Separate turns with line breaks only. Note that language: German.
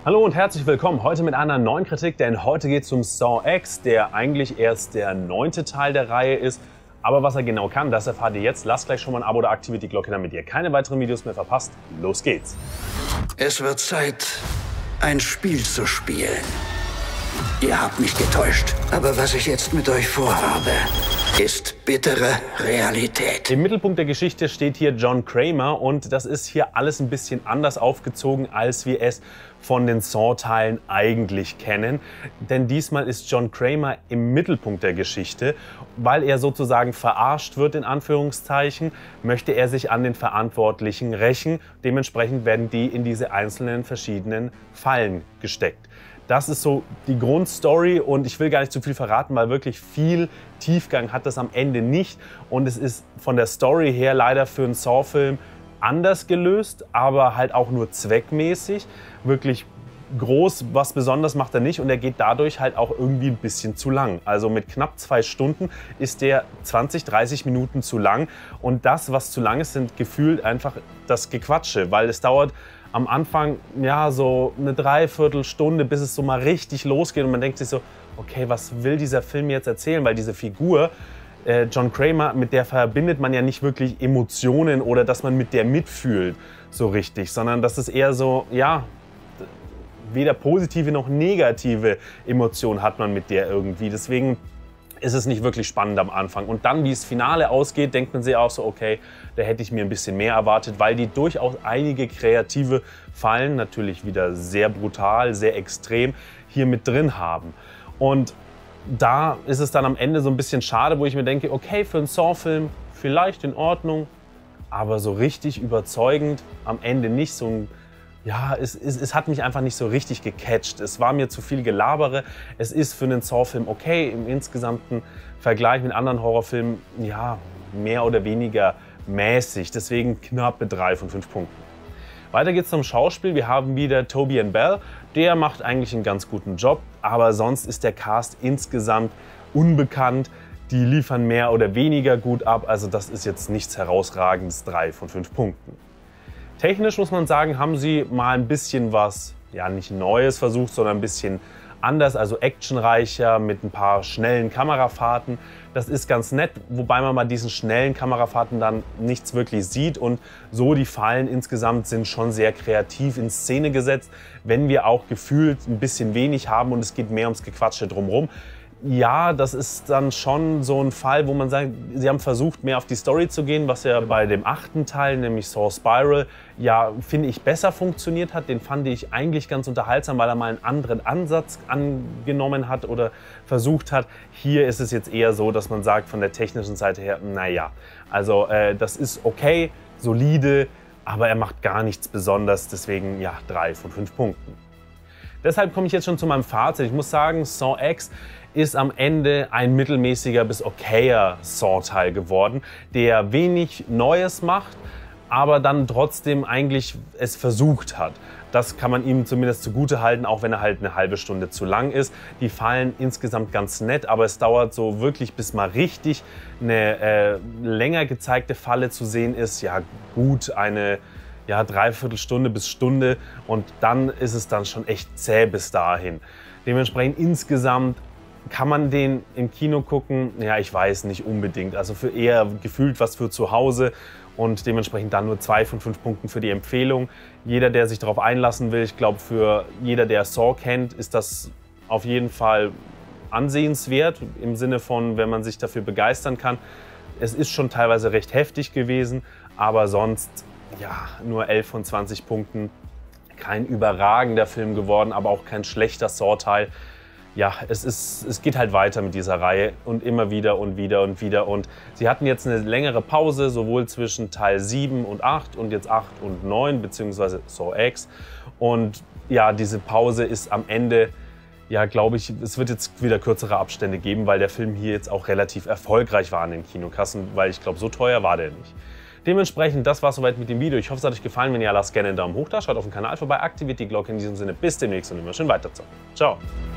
Hallo und herzlich willkommen heute mit einer neuen Kritik, denn heute geht es um Saw X, der eigentlich erst der 9. Teil der Reihe ist. Aber was er genau kann, das erfahrt ihr jetzt. Lasst gleich schon mal ein Abo oder aktiviert die Glocke, damit ihr keine weiteren Videos mehr verpasst. Los geht's!
Es wird Zeit, ein Spiel zu spielen. Ihr habt mich getäuscht, aber was ich jetzt mit euch vorhabe, ist bittere Realität.
Im Mittelpunkt der Geschichte steht hier John Kramer und das ist hier alles ein bisschen anders aufgezogen, als wir es von den Saw-Teilen eigentlich kennen. Denn diesmal ist John Kramer im Mittelpunkt der Geschichte, weil er sozusagen verarscht wird, in Anführungszeichen, möchte er sich an den Verantwortlichen rächen. Dementsprechend werden die in diese einzelnen verschiedenen Fallen gesteckt. Das ist so die Grundstory und ich will gar nicht zu viel verraten, weil wirklich viel Tiefgang hat das am Ende nicht. Und es ist von der Story her leider für einen Saw-Film anders gelöst, aber halt auch nur zweckmäßig. Wirklich groß, was besonders macht er nicht und er geht dadurch halt auch irgendwie ein bisschen zu lang. Also mit knapp 2 Stunden ist der 20, 30 Minuten zu lang und das, was zu lang ist, sind gefühlt einfach das Gequatsche, weil es dauert am Anfang ja so eine Dreiviertelstunde, bis es so mal richtig losgeht und man denkt sich so, okay, was will dieser Film jetzt erzählen? Weil diese Figur, John Kramer, mit der verbindet man ja nicht wirklich Emotionen oder dass man mit der mitfühlt so richtig, sondern das ist eher so, ja, weder positive noch negative Emotionen hat man mit der irgendwie. Deswegen ist es nicht wirklich spannend am Anfang. Und dann, wie das Finale ausgeht, denkt man sich auch so, okay, da hätte ich mir ein bisschen mehr erwartet, weil die durchaus einige kreative Fallen, natürlich wieder sehr brutal, sehr extrem, hier mit drin haben. Und da ist es dann am Ende so ein bisschen schade, wo ich mir denke, okay, für einen Saw-Film vielleicht in Ordnung, aber so richtig überzeugend am Ende nicht. So ein Ja, es hat mich einfach nicht so richtig gecatcht. Es war mir zu viel Gelabere. Es ist für einen Saw-Film okay, im insgesamten Vergleich mit anderen Horrorfilmen, ja, mehr oder weniger mäßig. Deswegen knappe 3 von 5 Punkten. Weiter geht's zum Schauspiel. Wir haben wieder Tobias Bell. Der macht eigentlich einen ganz guten Job, aber sonst ist der Cast insgesamt unbekannt. Die liefern mehr oder weniger gut ab, also das ist jetzt nichts Herausragendes, 3 von 5 Punkten. Technisch muss man sagen, haben sie mal ein bisschen was, ja nicht Neues versucht, sondern ein bisschen anders, also actionreicher mit ein paar schnellen Kamerafahrten. Das ist ganz nett, wobei man bei diesen schnellen Kamerafahrten dann nichts wirklich sieht und so die Fallen insgesamt sind schon sehr kreativ in Szene gesetzt, wenn wir auch gefühlt ein bisschen wenig haben und es geht mehr ums Gequatsche drumherum. Ja, das ist dann schon so ein Fall, wo man sagt, sie haben versucht, mehr auf die Story zu gehen, was ja bei dem 8. Teil, nämlich Saw Spiral, ja, finde ich, besser funktioniert hat. Den fand ich eigentlich ganz unterhaltsam, weil er mal einen anderen Ansatz angenommen hat oder versucht hat. Hier ist es jetzt eher so, dass man sagt, von der technischen Seite her, naja, also das ist okay, solide, aber er macht gar nichts Besonderes, deswegen ja, 3 von 5 Punkten. Deshalb komme ich jetzt schon zu meinem Fazit. Ich muss sagen, Saw X ist am Ende ein mittelmäßiger bis okayer Saw-Teil geworden, der wenig Neues macht, aber dann trotzdem eigentlich es versucht hat. Das kann man ihm zumindest zugute halten, auch wenn er halt eine halbe Stunde zu lang ist. Die Fallen insgesamt ganz nett, aber es dauert so wirklich, bis mal richtig eine länger gezeigte Falle zu sehen ist. Ja gut, eine Dreiviertelstunde bis Stunde und dann ist es dann schon echt zäh bis dahin. Dementsprechend insgesamt kann man den im Kino gucken? Ja, ich weiß nicht unbedingt. Also für eher gefühlt was für zu Hause und dementsprechend dann nur 2 von 5 Punkten für die Empfehlung. Jeder, der sich darauf einlassen will, ich glaube für jeder, der Saw kennt, ist das auf jeden Fall ansehenswert im Sinne von, wenn man sich dafür begeistern kann. Es ist schon teilweise recht heftig gewesen, aber sonst ja, nur 11 von 20 Punkten. Kein überragender Film geworden, aber auch kein schlechter Saw-Teil. Ja, es geht halt weiter mit dieser Reihe und immer wieder und wieder und wieder. Und sie hatten jetzt eine längere Pause, sowohl zwischen Teil 7 und 8 und jetzt 8 und 9, beziehungsweise Saw X. Und ja, diese Pause ist am Ende, ja, glaube ich, es wird jetzt wieder kürzere Abstände geben, weil der Film hier jetzt auch relativ erfolgreich war an den Kinokassen, weil ich glaube, so teuer war der nicht. Dementsprechend, das war soweit mit dem Video. Ich hoffe, es hat euch gefallen. Wenn ja, lasst gerne einen Daumen hoch da, schaut auf den Kanal vorbei, aktiviert die Glocke. In diesem Sinne, bis demnächst und immer schön weiterzocken. Ciao!